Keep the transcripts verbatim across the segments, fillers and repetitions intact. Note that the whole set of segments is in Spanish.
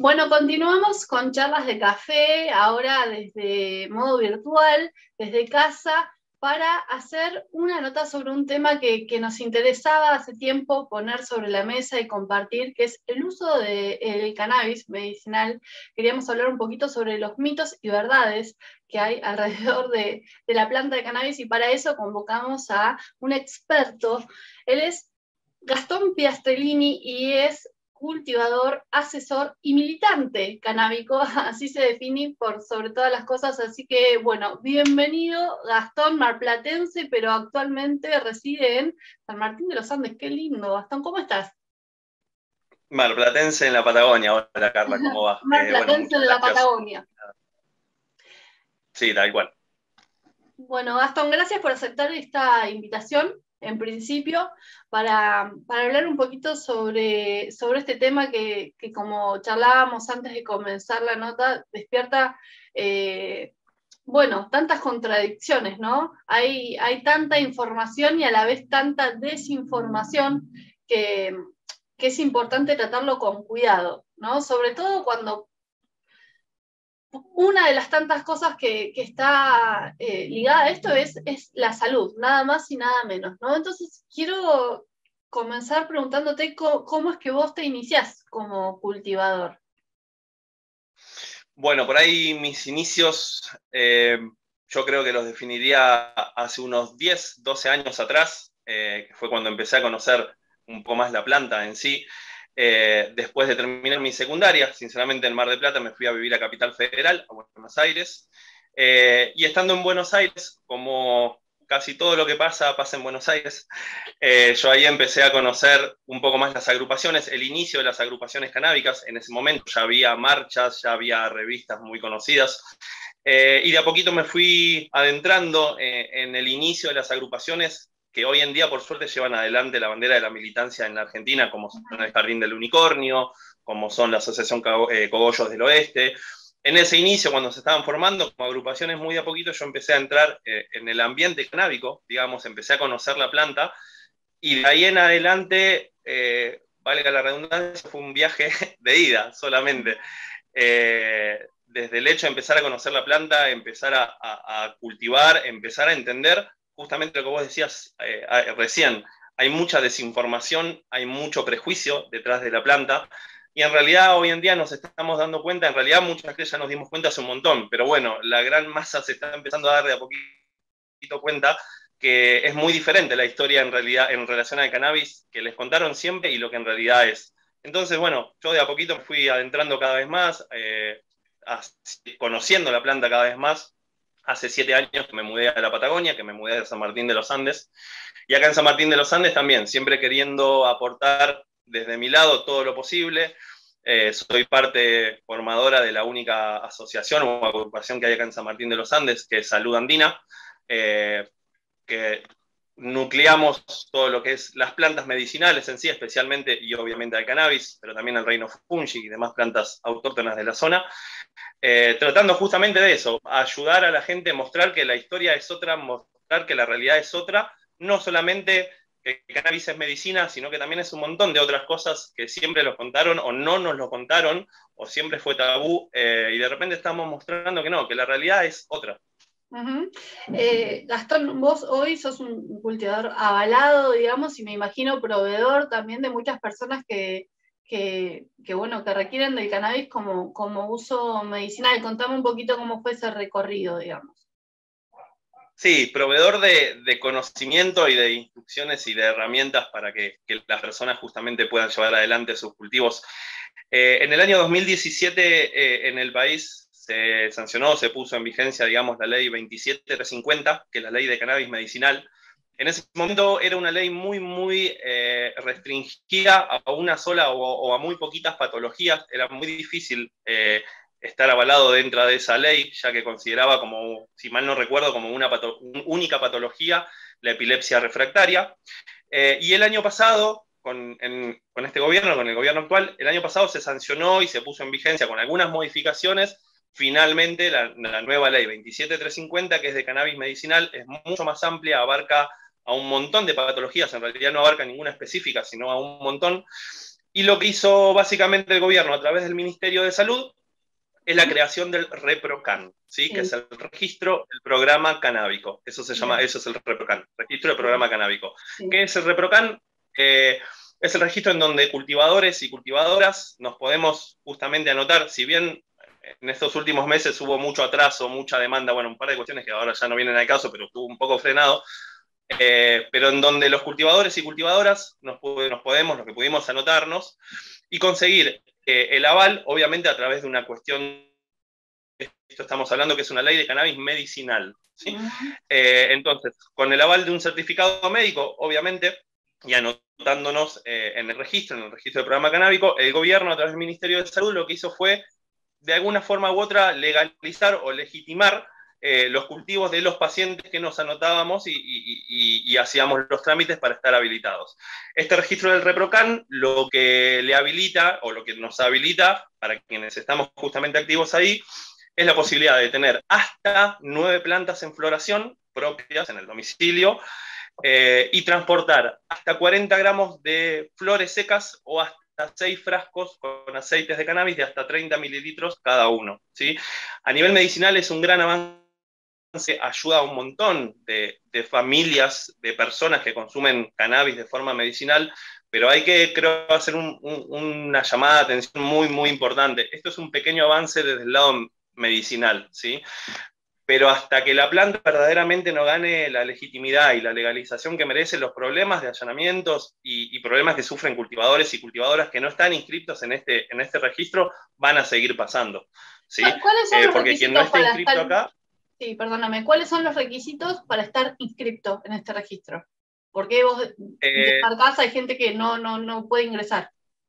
Bueno, continuamos con charlas de café, ahora desde modo virtual, desde casa, para hacer una nota sobre un tema que, que nos interesaba hace tiempo poner sobre la mesa y compartir, que es el uso del cannabis medicinal. Queríamos hablar un poquito sobre los mitos y verdades que hay alrededor de, de la planta de cannabis, y para eso convocamos a un experto. Él es Gastón Piastrellini y es cultivador, asesor y militante canábico, así se define por sobre todas las cosas. Así que, bueno, bienvenido Gastón, marplatense, pero actualmente reside en San Martín de los Andes. Qué lindo, Gastón, ¿cómo estás? Marplatense en la Patagonia. Hola Carla, ¿cómo va? Eh, bueno, Marplatense muchas de la gracias. Patagonia. Sí, tal cual. Bueno, Gastón, gracias por aceptar esta invitación, en principio, para, para hablar un poquito sobre, sobre este tema que, que, como charlábamos antes de comenzar la nota, despierta, eh, bueno, tantas contradicciones, ¿no? Hay, hay tanta información y a la vez tanta desinformación que, que es importante tratarlo con cuidado, ¿no? Sobre todo cuando una de las tantas cosas que, que está eh, ligada a esto es, es la salud, nada más y nada menos, ¿no? Entonces, quiero comenzar preguntándote cómo, cómo es que vos te iniciás como cultivador. Bueno, por ahí mis inicios, eh, yo creo que los definiría hace unos diez, doce años atrás, eh, que fue cuando empecé a conocer un poco más la planta en sí. Eh, después de terminar mi secundaria, sinceramente en Mar del Plata me fui a vivir a Capital Federal, a Buenos Aires. Eh, y estando en Buenos Aires, como casi todo lo que pasa, pasa en Buenos Aires, eh, yo ahí empecé a conocer un poco más las agrupaciones, el inicio de las agrupaciones canábicas. En ese momento ya había marchas, ya había revistas muy conocidas. Eh, y de a poquito me fui adentrando eh, en el inicio de las agrupaciones que hoy en día, por suerte, llevan adelante la bandera de la militancia en la Argentina, como son el Jardín del Unicornio, como son la Asociación Cogollos del Oeste. En ese inicio, cuando se estaban formando como agrupaciones, muy de a poquito yo empecé a entrar eh, en el ambiente canábico, digamos, empecé a conocer la planta, y de ahí en adelante, eh, valga la redundancia, fue un viaje de ida solamente. Eh, desde el hecho de empezar a conocer la planta, empezar a, a, a cultivar, empezar a entender justamente lo que vos decías eh, recién. Hay mucha desinformación, hay mucho prejuicio detrás de la planta, y en realidad hoy en día nos estamos dando cuenta, en realidad muchas veces ya nos dimos cuenta hace un montón, pero bueno, la gran masa se está empezando a dar de a poquito cuenta que es muy diferente la historia en realidad en relación al cannabis que les contaron siempre y lo que en realidad es. Entonces, bueno, yo de a poquito me fui adentrando cada vez más, eh, conociendo la planta cada vez más. Hace siete años que me mudé a la Patagonia, que me mudé a San Martín de los Andes. Y acá en San Martín de los Andes también, siempre queriendo aportar desde mi lado todo lo posible. Eh, soy parte formadora de la única asociación o agrupación que hay acá en San Martín de los Andes, que es Salud Andina, eh, que nucleamos todo lo que es las plantas medicinales en sí, especialmente y obviamente al cannabis, pero también al reino fungi y demás plantas autóctonas de la zona, eh, tratando justamente de eso, ayudar a la gente a mostrar que la historia es otra, mostrar que la realidad es otra, no solamente que el cannabis es medicina, sino que también es un montón de otras cosas que siempre nos contaron o no nos lo contaron, o siempre fue tabú, eh, y de repente estamos mostrando que no, que la realidad es otra. Uh-huh. Eh, Gastón, vos hoy sos un cultivador avalado, digamos, y me imagino proveedor también de muchas personas que, que, que bueno, que requieren del cannabis como, como uso medicinal. Contame un poquito cómo fue ese recorrido, digamos. Sí, proveedor de, de conocimiento y de instrucciones y de herramientas para que, que las personas justamente puedan llevar adelante sus cultivos. Eh, en el año dos mil diecisiete, eh, en el país se sancionó, se puso en vigencia, digamos, la ley veintisiete trescientos cincuenta, que es la ley de cannabis medicinal. En ese momento era una ley muy, muy eh, restringida a una sola o, o a muy poquitas patologías. Era muy difícil eh, estar avalado dentro de esa ley, ya que consideraba como, si mal no recuerdo, como una pato única patología, la epilepsia refractaria. Eh, y el año pasado, con, en, con este gobierno, con el gobierno actual, el año pasado se sancionó y se puso en vigencia con algunas modificaciones, finalmente la, la nueva ley veintisiete trescientos cincuenta, que es de cannabis medicinal, es mucho más amplia, abarca a un montón de patologías, en realidad no abarca ninguna específica, sino a un montón. Y lo que hizo básicamente el gobierno a través del Ministerio de Salud es la creación del ReproCan, ¿sí? Sí. Que es el registro del programa canábico. Eso se llama, Bien. Eso es el ReproCan, registro del programa canábico. Sí. ¿Qué es el ReproCan? Eh, es el registro en donde cultivadores y cultivadoras nos podemos justamente anotar, si bien en estos últimos meses hubo mucho atraso, mucha demanda, bueno, un par de cuestiones que ahora ya no vienen al caso, pero estuvo un poco frenado, eh, pero en donde los cultivadores y cultivadoras nos, nos podemos, los que pudimos anotarnos, y conseguir eh, el aval, obviamente a través de una cuestión, esto estamos hablando que es una ley de cannabis medicinal, ¿sí? Uh-huh. eh, entonces, con el aval de un certificado médico, obviamente, y anotándonos eh, en el registro, en el registro del programa canábico, el gobierno a través del Ministerio de Salud lo que hizo fue, de alguna forma u otra, legalizar o legitimar eh, los cultivos de los pacientes que nos anotábamos y, y, y, y hacíamos los trámites para estar habilitados. Este registro del ReproCan lo que le habilita, o lo que nos habilita, para quienes estamos justamente activos ahí, es la posibilidad de tener hasta nueve plantas en floración propias en el domicilio, eh, y transportar hasta cuarenta gramos de flores secas o hasta seis frascos con aceites de cannabis de hasta treinta mililitros cada uno, ¿sí? A nivel medicinal es un gran avance, ayuda a un montón de, de familias, de personas que consumen cannabis de forma medicinal, pero hay que, creo, hacer un, un, una llamada de atención muy, muy importante. Esto es un pequeño avance desde el lado medicinal, ¿sí? Pero hasta que la planta verdaderamente no gane la legitimidad y la legalización que merecen, los problemas de allanamientos y, y problemas que sufren cultivadores y cultivadoras que no están inscritos en este, en este registro van a seguir pasando, ¿sí? ¿Cuáles son eh, los porque quien no esté inscrito estar... acá... Sí, perdóname, ¿cuáles son los requisitos para estar inscrito en este registro? ¿Por qué vos eh, descartás? Hay gente que no, no, no puede ingresar.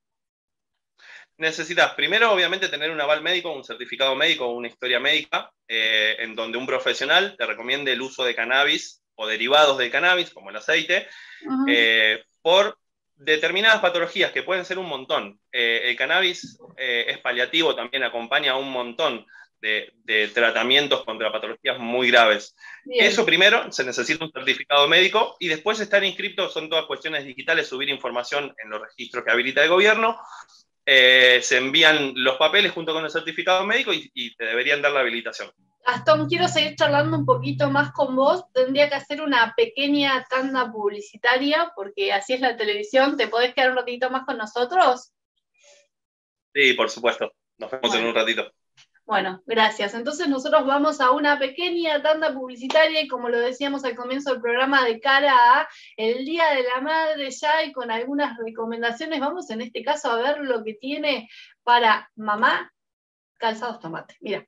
Necesitas primero, obviamente, tener un aval médico, un certificado médico, una historia médica, eh, en donde un profesional te recomiende el uso de cannabis o derivados de cannabis, como el aceite, uh-huh. eh, por determinadas patologías, que pueden ser un montón. Eh, el cannabis eh, es paliativo, también acompaña a un montón de, de tratamientos contra patologías muy graves. Bien. Eso primero, se necesita un certificado médico, y después estar inscrito, son todas cuestiones digitales, subir información en los registros que habilita el gobierno. Eh, se envían los papeles junto con el certificado médico y, y te deberían dar la habilitación. Gastón, quiero seguir charlando un poquito más con vos. Tendría que hacer una pequeña tanda publicitaria, porque así es la televisión. ¿Te podés quedar un ratito más con nosotros? Sí, por supuesto. Nos vemos bueno. en un ratito. Bueno, gracias. Entonces nosotros vamos a una pequeña tanda publicitaria y, como lo decíamos al comienzo del programa, de cara a el Día de la Madre ya, y con algunas recomendaciones, vamos en este caso a ver lo que tiene para mamá Calzados Tomate. Mira.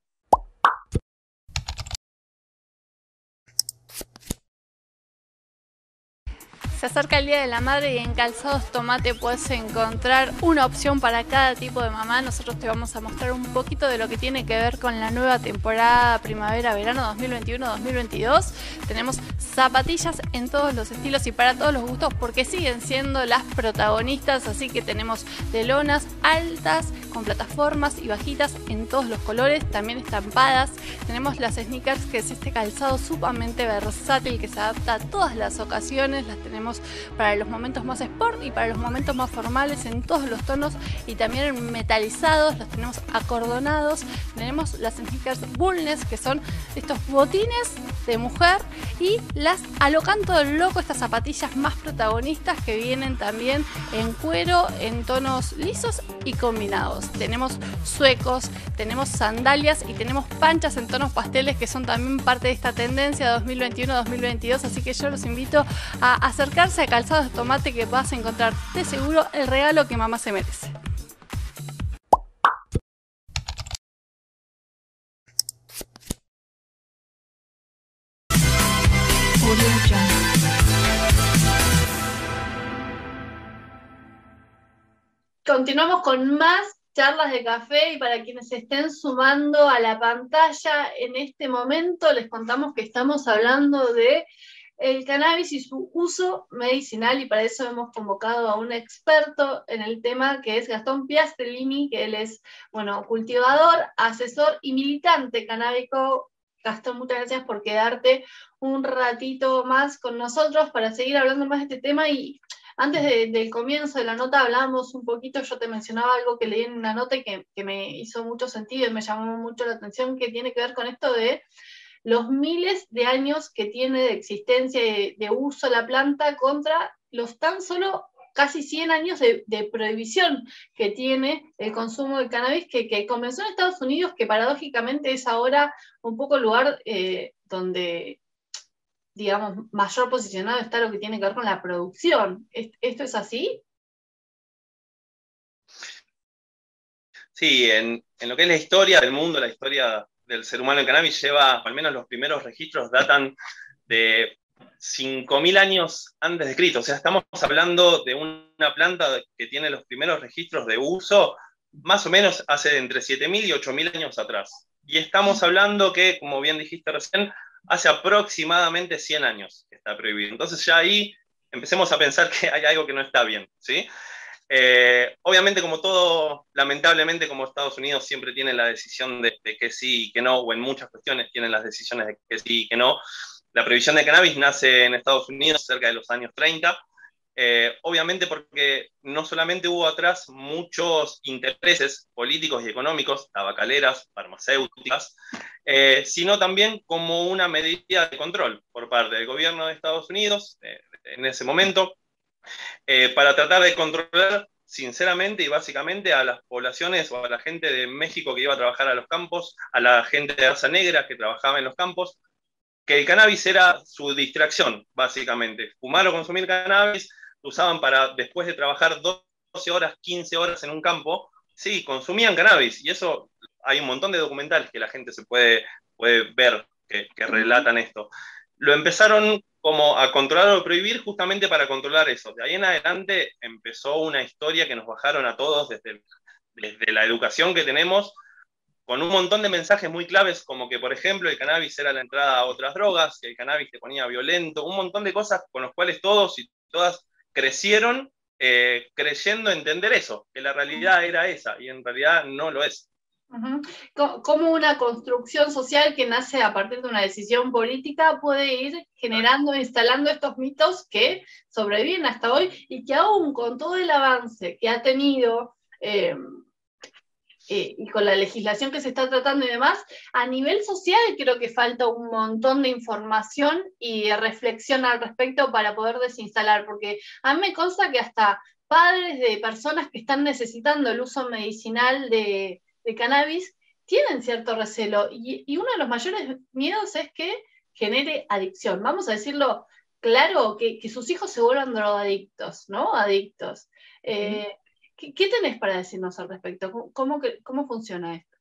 Se acerca el Día de la Madre y en Calzados Tomate puedes encontrar una opción para cada tipo de mamá. Nosotros te vamos a mostrar un poquito de lo que tiene que ver con la nueva temporada primavera-verano dos mil veintiuno dos mil veintidós. Tenemos zapatillas en todos los estilos y para todos los gustos, porque siguen siendo las protagonistas, así que tenemos de lonas altas, con plataformas y bajitas en todos los colores, también estampadas. Tenemos las sneakers, que es este calzado sumamente versátil que se adapta a todas las ocasiones. Las tenemos para los momentos más sport y para los momentos más formales en todos los tonos, y también metalizados, los tenemos acordonados. Tenemos las sneakers Bullness, que son estos botines de mujer, y las a lo canto del loco, estas zapatillas más protagonistas que vienen también en cuero, en tonos lisos y combinados. Tenemos suecos, tenemos sandalias y tenemos panchas en tonos pasteles, que son también parte de esta tendencia dos mil veintiuno dos mil veintidós, así que yo los invito a acercarse a Calzados Tomate, que vas a encontrar de seguro el regalo que mamá se merece. Continuamos con más charlas de café, y para quienes se estén sumando a la pantalla en este momento, les contamos que estamos hablando de el cannabis y su uso medicinal, y para eso hemos convocado a un experto en el tema, que es Gastón Piastrellini, que él es, bueno, cultivador, asesor y militante canábico. Gastón, muchas gracias por quedarte un ratito más con nosotros para seguir hablando más de este tema. Y Antes de, del comienzo de la nota hablábamos un poquito, yo te mencionaba algo que leí en una nota y que, que me hizo mucho sentido y me llamó mucho la atención, que tiene que ver con esto de los miles de años que tiene de existencia y de, de uso la planta contra los tan solo casi cien años de, de prohibición que tiene el consumo de cannabis, que, que comenzó en Estados Unidos, que paradójicamente es ahora un poco el lugar eh, donde, digamos, mayor posicionado está lo que tiene que ver con la producción. ¿Esto es así? Sí, en, en lo que es la historia del mundo, la historia del ser humano en cannabis lleva, al menos los primeros registros datan de cinco mil años antes de Cristo. O sea, estamos hablando de una planta que tiene los primeros registros de uso más o menos hace entre siete mil y ocho mil años atrás. Y estamos hablando que, como bien dijiste recién, hace aproximadamente cien años que está prohibido. Entonces ya ahí empecemos a pensar que hay algo que no está bien, ¿sí? Eh, obviamente, como todo, lamentablemente, como Estados Unidos siempre tiene la decisión de, de que sí y que no, o en muchas cuestiones tienen las decisiones de que sí y que no. La prohibición de cannabis nace en Estados Unidos cerca de los años treinta, eh, obviamente porque no solamente hubo atrás muchos intereses políticos y económicos, tabacaleras, farmacéuticas, eh, sino también como una medida de control por parte del gobierno de Estados Unidos eh, en ese momento, eh, para tratar de controlar sinceramente y básicamente a las poblaciones o a la gente de México que iba a trabajar a los campos, a la gente de raza negra que trabajaba en los campos, que el cannabis era su distracción, básicamente. Fumar o consumir cannabis lo usaban para, después de trabajar doce horas, quince horas en un campo, sí, consumían cannabis, y eso hay un montón de documentales que la gente se puede, puede ver que, que relatan esto. Lo empezaron como a controlar o prohibir justamente para controlar eso. De ahí en adelante empezó una historia que nos bajaron a todos desde, desde la educación que tenemos, con un montón de mensajes muy claves, como que, por ejemplo, el cannabis era la entrada a otras drogas, que el cannabis te ponía violento, un montón de cosas con las cuales todos y todas crecieron eh, creyendo entender eso, que la realidad era esa, y en realidad no lo es. Uh-huh. Cómo una construcción social que nace a partir de una decisión política puede ir generando, instalando estos mitos que sobreviven hasta hoy y que aún con todo el avance que ha tenido eh, eh, y con la legislación que se está tratando y demás, a nivel social creo que falta un montón de información y de reflexión al respecto para poder desinstalar, porque a mí me consta que hasta padres de personas que están necesitando el uso medicinal de de cannabis, tienen cierto recelo y, y uno de los mayores miedos es que genere adicción. Vamos a decirlo claro, que, que sus hijos se vuelvan drogadictos, ¿no? Adictos. Eh, mm. ¿qué, ¿Qué tenés para decirnos al respecto? ¿Cómo, cómo, cómo funciona esto?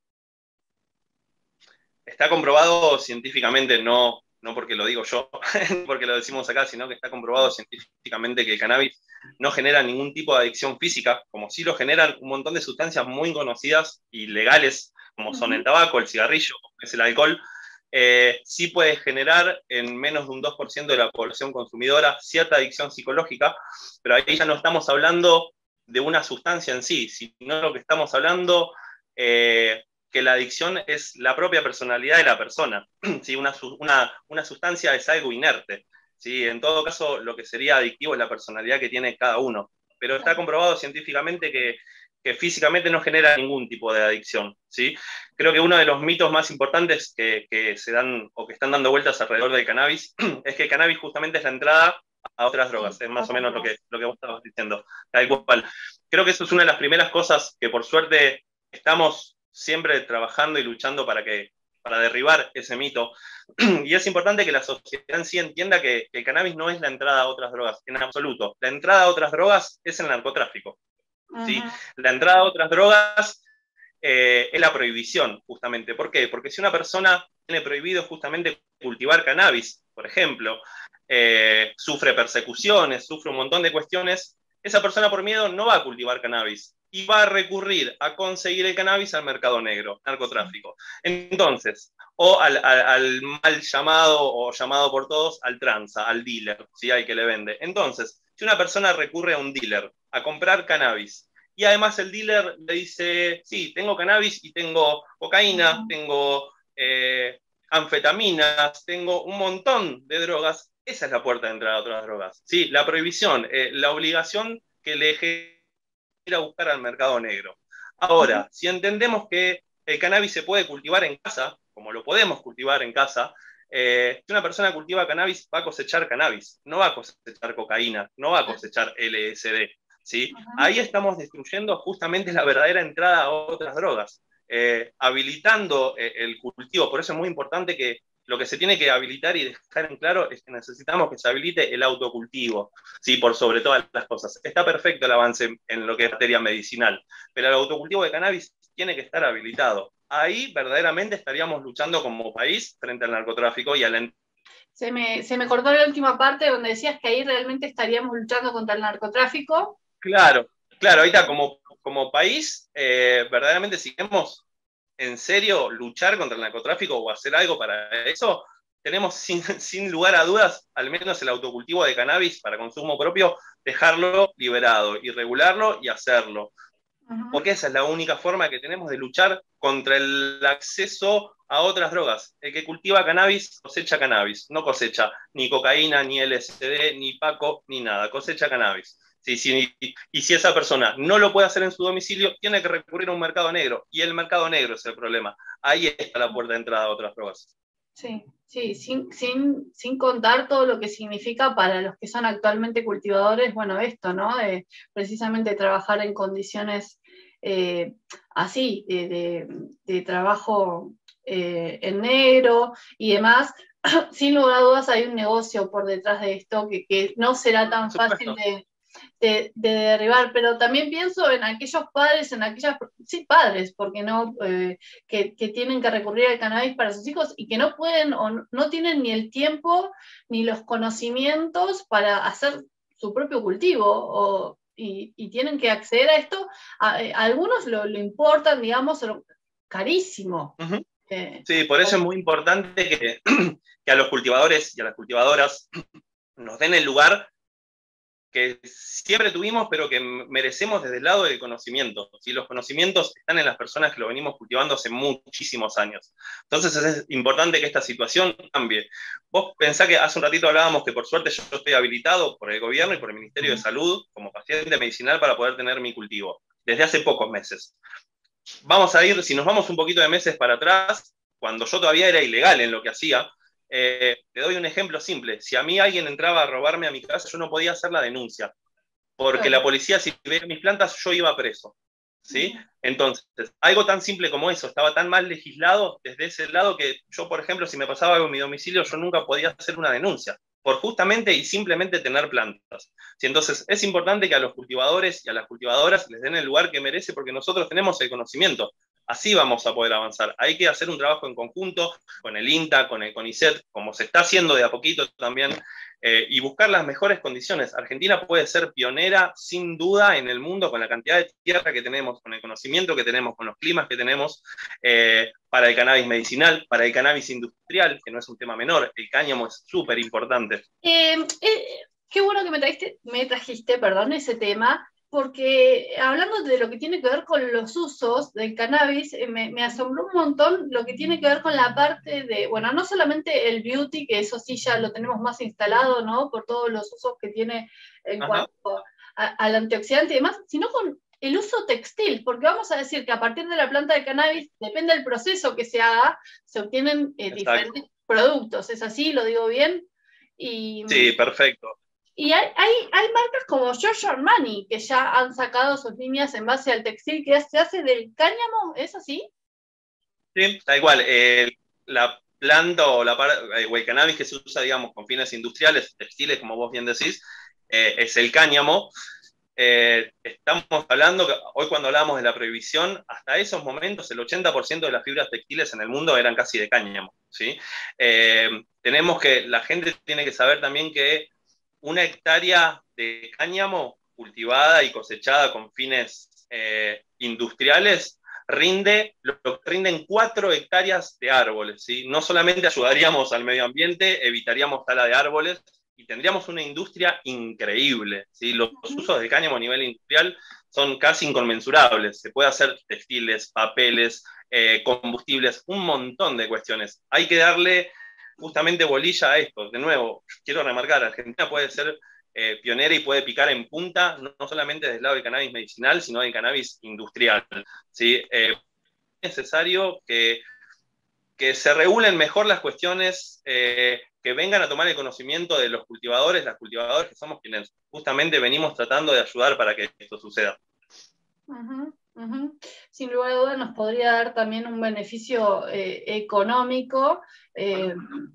Está comprobado científicamente, no, no porque lo digo yo, porque lo decimos acá, sino que está comprobado científicamente que el cannabis no genera ningún tipo de adicción física, como sí lo generan un montón de sustancias muy conocidas y legales, como son el tabaco, el cigarrillo, es el alcohol. Eh, sí puede generar en menos de un dos por ciento de la población consumidora cierta adicción psicológica, pero ahí ya no estamos hablando de una sustancia en sí, sino lo que estamos hablando... Eh, que la adicción es la propia personalidad de la persona. ¿Sí? Una, una, una sustancia es algo inerte. ¿Sí? En todo caso, lo que sería adictivo es la personalidad que tiene cada uno. Pero está comprobado científicamente que, que físicamente no genera ningún tipo de adicción. ¿Sí? Creo que uno de los mitos más importantes que, que se dan o que están dando vueltas alrededor del cannabis es que el cannabis justamente es la entrada a otras drogas. Es más o menos lo que, lo que vos estabas diciendo. Tal cual. Creo que eso es una de las primeras cosas que por suerte estamos siempre trabajando y luchando para, que, para derribar ese mito. Y es importante que la sociedad en sí entienda que, que el cannabis no es la entrada a otras drogas, en absoluto. La entrada a otras drogas es el narcotráfico. ¿Sí? Uh-huh. La entrada a otras drogas eh, es la prohibición, justamente. ¿Por qué? Porque si una persona tiene prohibido justamente cultivar cannabis, por ejemplo, eh, sufre persecuciones, sufre un montón de cuestiones, esa persona por miedo no va a cultivar cannabis y va a recurrir a conseguir el cannabis al mercado negro, narcotráfico. Entonces, o al, al, al mal llamado, o llamado por todos, al tranza, al dealer, ¿sí? Al que le vende. Entonces, si una persona recurre a un dealer a comprar cannabis, y además el dealer le dice, sí, tengo cannabis y tengo cocaína, tengo eh, anfetaminas, tengo un montón de drogas, esa es la puerta de entrada a otras drogas. ¿Sí? La prohibición, eh, la obligación que le genera buscar al mercado negro. Ahora, uh-huh. si entendemos que el cannabis se puede cultivar en casa, como lo podemos cultivar en casa, eh, si una persona cultiva cannabis, va a cosechar cannabis, no va a cosechar cocaína, no va a cosechar L S D. ¿Sí? Uh-huh. Ahí estamos destruyendo justamente la verdadera entrada a otras drogas, eh, habilitando eh, el cultivo. Por eso es muy importante que lo que se tiene que habilitar y dejar en claro es que necesitamos que se habilite el autocultivo, ¿sí? Por sobre todas las cosas. Está perfecto el avance en, en lo que es materia medicinal, pero el autocultivo de cannabis tiene que estar habilitado. Ahí verdaderamente estaríamos luchando como país frente al narcotráfico y al... Se me, se me cortó la última parte donde decías que ahí realmente estaríamos luchando contra el narcotráfico. Claro, claro, ahorita como, como país, eh, verdaderamente si queremos en serio luchar contra el narcotráfico o hacer algo para eso, tenemos sin, sin lugar a dudas, al menos el autocultivo de cannabis para consumo propio, dejarlo liberado y regularlo y hacerlo. Uh-huh. Porque esa es la única forma que tenemos de luchar contra el acceso a otras drogas. El que cultiva cannabis cosecha cannabis, no cosecha ni cocaína, ni L S D, ni Paco, ni nada, cosecha cannabis. Sí, sí, y, y si esa persona no lo puede hacer en su domicilio, tiene que recurrir a un mercado negro, y el mercado negro es el problema. Ahí está la puerta de entrada a otras drogas. Sí, sí, sin, sin, sin contar todo lo que significa para los que son actualmente cultivadores, bueno, esto, ¿no? De precisamente trabajar en condiciones eh, así, de, de, de trabajo eh, en negro y demás. Sin lugar a dudas hay un negocio por detrás de esto que, que no será tan fácil de... De, de derribar, pero también pienso en aquellos padres, en aquellas, sí, padres, porque no, eh, que, que tienen que recurrir al cannabis para sus hijos y que no pueden o no, no tienen ni el tiempo ni los conocimientos para hacer su propio cultivo, o, y, y tienen que acceder a esto. A, a algunos lo, lo importan, digamos, carísimo. Uh-huh. eh, sí, por eso o... es muy importante que, que a los cultivadores y a las cultivadoras nos den el lugar que siempre tuvimos, pero que merecemos desde el lado del conocimiento. ¿Sí? Los conocimientos están en las personas que lo venimos cultivando hace muchísimos años. Entonces es importante que esta situación cambie. Vos pensá que hace un ratito hablábamos que por suerte yo estoy habilitado por el gobierno y por el Ministerio de Salud como paciente medicinal para poder tener mi cultivo, desde hace pocos meses. Vamos a ir, si nos vamos un poquito de meses para atrás, cuando yo todavía era ilegal en lo que hacía, Eh, te doy un ejemplo simple. Si a mí alguien entraba a robarme a mi casa, yo no podía hacer la denuncia, porque la policía, si veía mis plantas, yo iba preso. ¿Sí? Entonces, algo tan simple como eso, estaba tan mal legislado desde ese lado que yo, por ejemplo, si me pasaba algo en mi domicilio, yo nunca podía hacer una denuncia, por justamente y simplemente tener plantas. ¿Sí? Entonces, es importante que a los cultivadores y a las cultivadoras les den el lugar que merece, porque nosotros tenemos el conocimiento. Así vamos a poder avanzar. Hay que hacer un trabajo en conjunto con el INTA, con el CONICET, como se está haciendo de a poquito también, eh, y buscar las mejores condiciones. Argentina puede ser pionera, sin duda, en el mundo con la cantidad de tierra que tenemos, con el conocimiento que tenemos, con los climas que tenemos, eh, para el cannabis medicinal, para el cannabis industrial, que no es un tema menor. El cáñamo es súper importante. Eh, eh, qué bueno que me trajiste, me trajiste, perdón, ese tema. Porque hablando de lo que tiene que ver con los usos del cannabis, eh, me, me asombró un montón lo que tiene que ver con la parte de, bueno, no solamente el beauty, que eso sí ya lo tenemos más instalado, ¿no? Por todos los usos que tiene en Ajá. cuanto a, al antioxidante y demás, sino con el uso textil, porque vamos a decir que a partir de la planta de cannabis, depende del proceso que se haga, se obtienen eh, diferentes productos. ¿Es así? ¿Lo digo bien? Y, sí, perfecto. Y hay, hay, hay marcas como Giorgio Armani que ya han sacado sus líneas en base al textil que se hace del cáñamo, ¿es así? Sí, da igual. Eh, la planta o, la, o el cannabis que se usa, digamos, con fines industriales, textiles, como vos bien decís, eh, es el cáñamo. Eh, estamos hablando, que hoy cuando hablábamos de la prohibición, hasta esos momentos el ochenta por ciento de las fibras textiles en el mundo eran casi de cáñamo. ¿Sí? Eh, tenemos que, la gente tiene que saber también que una hectárea de cáñamo cultivada y cosechada con fines eh, industriales rinde lo que rinden cuatro hectáreas de árboles. ¿Sí? No solamente ayudaríamos al medio ambiente, evitaríamos tala de árboles y tendríamos una industria increíble. ¿Sí? Los, los usos del cáñamo a nivel industrial son casi inconmensurables. Se puede hacer textiles, papeles, eh, combustibles, un montón de cuestiones. Hay que darle justamente bolilla a esto. De nuevo, quiero remarcar, Argentina puede ser eh, pionera y puede picar en punta, no, no solamente del lado del cannabis medicinal, sino del cannabis industrial, ¿sí? Eh, es necesario que, que se regulen mejor las cuestiones, eh, que vengan a tomar el conocimiento de los cultivadores, las cultivadoras que somos quienes justamente venimos tratando de ayudar para que esto suceda. Uh-huh, uh-huh. Sin lugar a dudas nos podría dar también un beneficio eh, económico eh,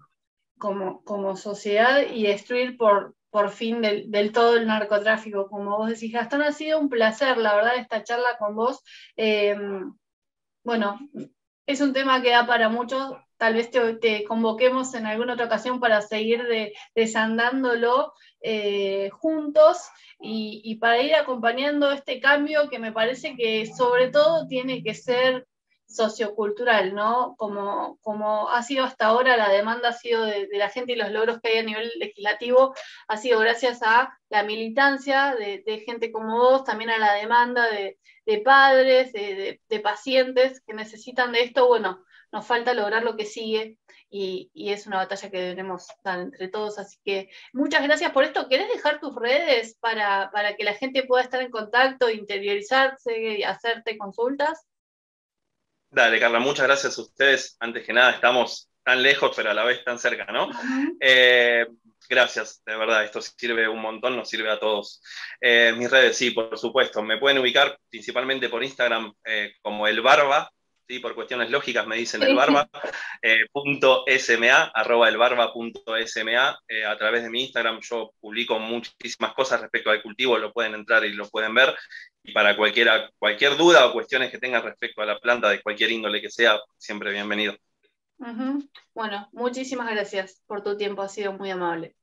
como, como sociedad y destruir por, por fin del, del todo el narcotráfico. Como vos decís, Gastón, ha sido un placer, la verdad, esta charla con vos. Eh, bueno, es un tema que da para muchos. Tal vez te, te convoquemos en alguna otra ocasión para seguir de, desandándolo eh, juntos y, y para ir acompañando este cambio que me parece que sobre todo tiene que ser sociocultural, ¿no? Como, como ha sido hasta ahora, la demanda ha sido de, de la gente y los logros que hay a nivel legislativo ha sido gracias a la militancia de, de gente como vos, también a la demanda de, de padres, de, de, de pacientes que necesitan de esto. Bueno, nos falta lograr lo que sigue y, y es una batalla que debemos dar entre todos, así que muchas gracias por esto. ¿Querés dejar tus redes para, para que la gente pueda estar en contacto, interiorizarse y hacerte consultas? Dale, Carla, muchas gracias a ustedes. Antes que nada, estamos tan lejos, pero a la vez tan cerca, ¿no? Uh-huh. eh, gracias, de verdad, esto sirve un montón, nos sirve a todos. Eh, mis redes, sí, por supuesto, me pueden ubicar principalmente por Instagram eh, como El Barba, ¿sí? Por cuestiones lógicas me dicen El Barba, eh, punto sma, arroba elbarba punto sma, eh, a través de mi Instagram yo publico muchísimas cosas respecto al cultivo, lo pueden entrar y lo pueden ver. Y para cualquiera, cualquier duda o cuestiones que tengan respecto a la planta, de cualquier índole que sea, siempre bienvenido. Uh-huh. Bueno, muchísimas gracias por tu tiempo, ha sido muy amable.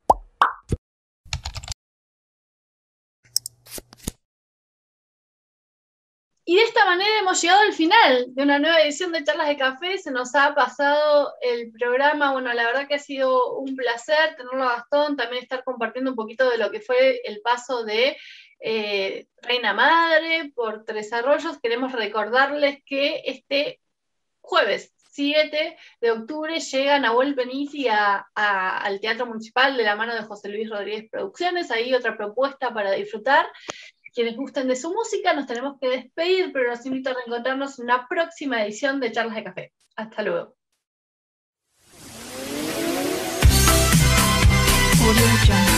Y de esta manera hemos llegado al final de una nueva edición de Charlas de Café. Se nos ha pasado el programa. Bueno, la verdad que ha sido un placer tenerlo a Gastón, también estar compartiendo un poquito de lo que fue el paso de eh, Reina Madre por Tres Arroyos. Queremos recordarles que este jueves siete de octubre llega Nahuel Benizzi a, a, al Teatro Municipal de la mano de José Luis Rodríguez Producciones. Ahí otra propuesta para disfrutar. Quienes gusten de su música, nos tenemos que despedir, pero los invito a reencontrarnos en una próxima edición de Charlas de Café. Hasta luego. Audio Jungle.